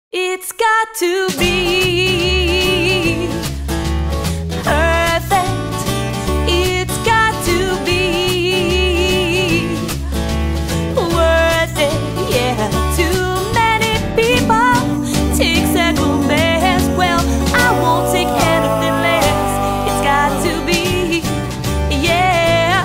It's got to be perfect. It's got to be worth it. Yeah, too many people take second best. Well, I won't take anything less. It's got to be, yeah,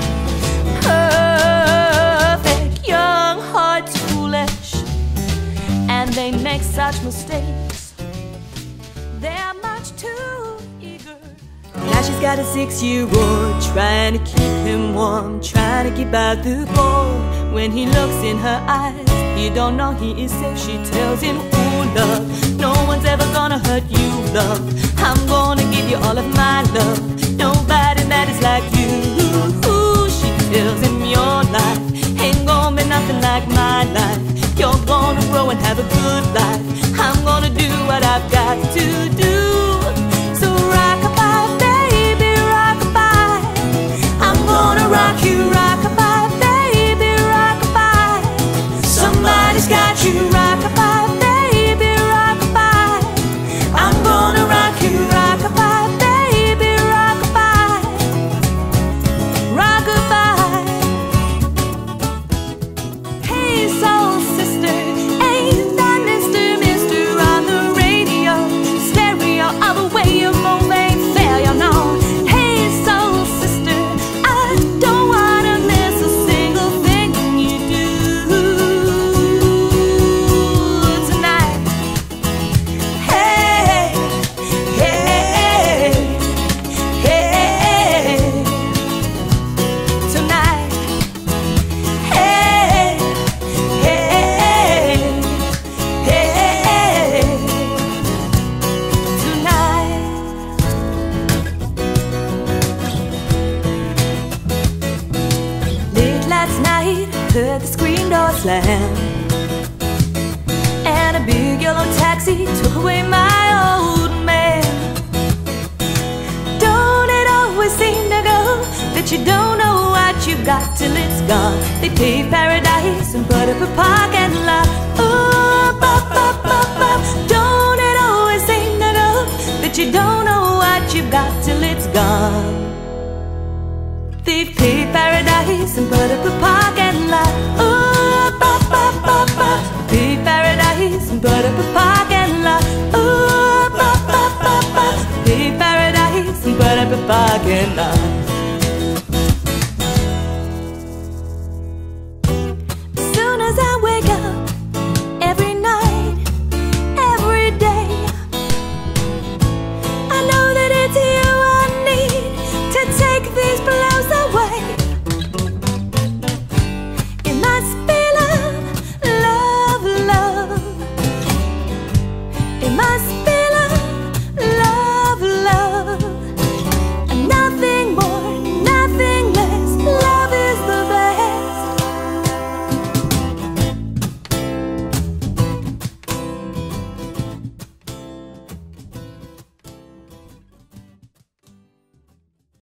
perfect. Young hearts foolish, and they make such mistakes. They're much too eager. Now she's got a 6-year-old, trying to keep him warm, trying to keep out the cold. When he looks in her eyes, you don't know he is safe. She tells him, ooh, love, no one's ever gonna hurt you, love. I'm gonna give you all of my love. Nobody matters like you. Ooh, she tells him, your life ain't gonna be nothing like my life. You're gonna grow and have a good life. I'm gonna do what I've got to do. So rock-a-bye, baby, rock-a-bye. I'm gonna rock you, rock-a-bye, baby, rock-a-bye. Somebody's got you, rock-a-bye, baby, rock-a-bye. I'm gonna rock you, rock-a-bye, baby, rock-a-bye. Rock-a-bye. Hey, soul sister, ain't that Mr. on the radio? Stereo all the way, you won't make failure, no. Hey, soul sister, I don't wanna miss a single thing you do tonight. Hey, hey, hey, tonight. Hey, hey, hey, tonight. Late last night, heard the screen door slam, and a big yellow taxi took away my old man. Don't it always seem to go that you don't know what you got till it's gone? They paved paradise and put up a parking lot. Ooh, bop, bop, bop, bop. Don't it always seem to go that you don't know what you got till it's gone? They've paved paradise and put up a parking lot. Ooh, bop, bop, bop, bop. Paved paradise and put up a parking lot. Ooh, bop, bop, bop, bop. Paved paradise and put up a parking lot.